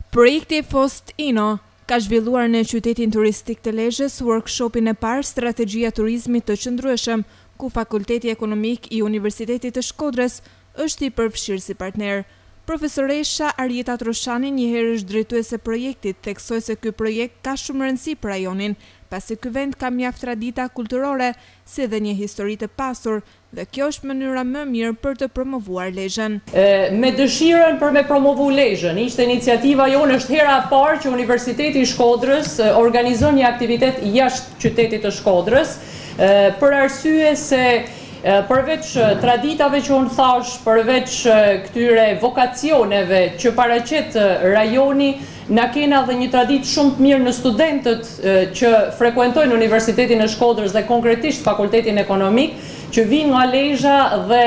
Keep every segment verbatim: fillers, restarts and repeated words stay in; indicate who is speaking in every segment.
Speaker 1: Projekti Faustino ka zhvilluar në qytetin turistik të Lezhës workshopin e parë Strategjia turizmit të qëndrueshëm, ku Fakulteti Ekonomik i Universitetit të Shkodrës është i përfshirë si partner. Profesoresha Arjeta Troshani, njëherë është drejtuese e projektit, theksoi se ky projekt ka shumë rëndësi për rajonin, pasi ky vend ka mjaft tradita kulturore, si dhe një histori të pasur, dhe kjo është mënyra më mirë për të promovuar Lezhën.
Speaker 2: Me dëshirën për me promovu Lezhën, ishte iniciativa jonë, është hera e parë që Universiteti i Shkodrës organizon një aktivitet jashtë qytetit të Shkodrës, për arsye se përveç traditave që unë thash, përveç këtyre vokacioneve që paraqet rajoni, na kena dhe një tradit shumë të mirë në studentët që frekuentojnë Universitetin e Shkodrës dhe konkretisht Fakultetin Ekonomik, që vinë nga Lezhë dhe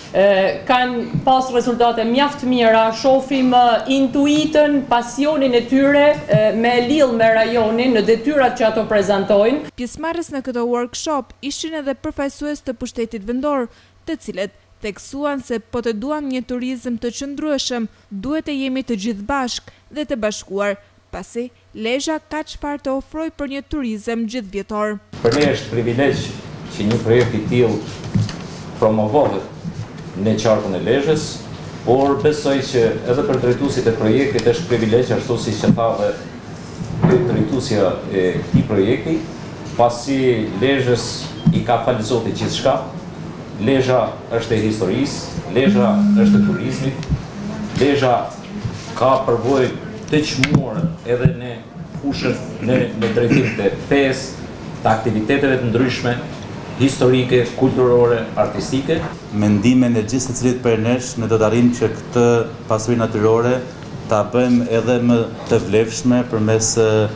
Speaker 2: kanë pas rezultate mjaft mira, shohim intuitën, pasionin e tyre me lidh me rajonin në detyrat që ato prezantojnë.
Speaker 1: Pjesëmarrës në këtë workshop ishin edhe përfaqësues të pushtetit vendor, të cilët theksuan se po të duam një turizëm të qëndrueshëm, duhet të jemi të gjithë bashk dhe të bashkuar, pasi Lezhë ka çfarë të ofrojë për një turizëm gjithëvjetor.
Speaker 3: Për ne është privilegj që një projekt i tillë promovohet në qarkun e Lezhës, por besoj që edhe për drejtuesit e projektit është privilegj, ashtu siç e tha dhe drejtuesja e këtij projekti, pasi Lezhës i ka falë Zoti gjithçka. Lezhë është e historisë, Lezhë është e turizmit, Lezhë ka përvojë të çmuar edhe në fushën në, në drejtim të fesë, të aktiviteteve të ndryshme, historike, kulturore, artistike.
Speaker 4: Mendimin e gjithë secilit prej nesh ne do të arrijmë që këtë pasuri natyrore ta bëjmë edhe më të vlefshme përmes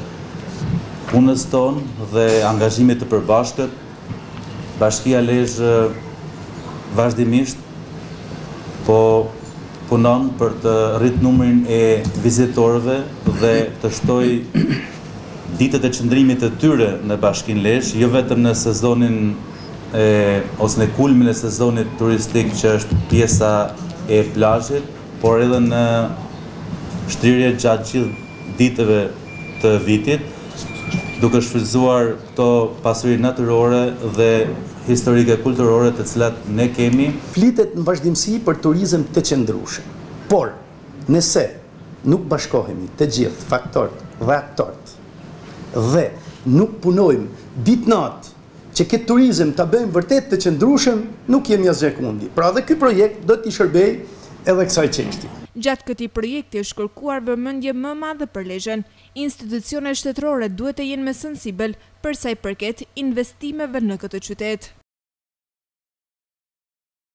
Speaker 4: punës tonë dhe angazhimit të përbashkët. Bashkia Lezhë vazhdimisht po punon për të rritë numrin e vizitorëve dhe të shtojë ditët e qëndrimit të tyre në Bashkinë Lezhë, jo vetëm në sezonin e, ose në kulmin e sezonit turistik që është pjesa e plazhit, por edhe në shtrirje gjatë gjithë ditëve të vitit, duke shfrytzuar këto pasuri natyrore dhe historike kulturore të cilat ne kemi.
Speaker 5: Flitet në vazhdimsi për turizëm të qëndrueshëm, por nëse nuk bashkohemi të gjithë faktorët dhe aktorët dhe nuk punojmë ditë-natë që këtë turizëm ta bëjmë vërtet të qëndrueshëm, nuk jemi asgjë kundi. Pra dhe ky projekt do t'i shërbejë edhe kësaj çështje.
Speaker 1: Gjatë këtij projekti është kërkuar vëmendje më madhe për Lezhën. Institucionet shtetërore duhet të jenë më sensibil për sa i përket investimeve në këtë qytet.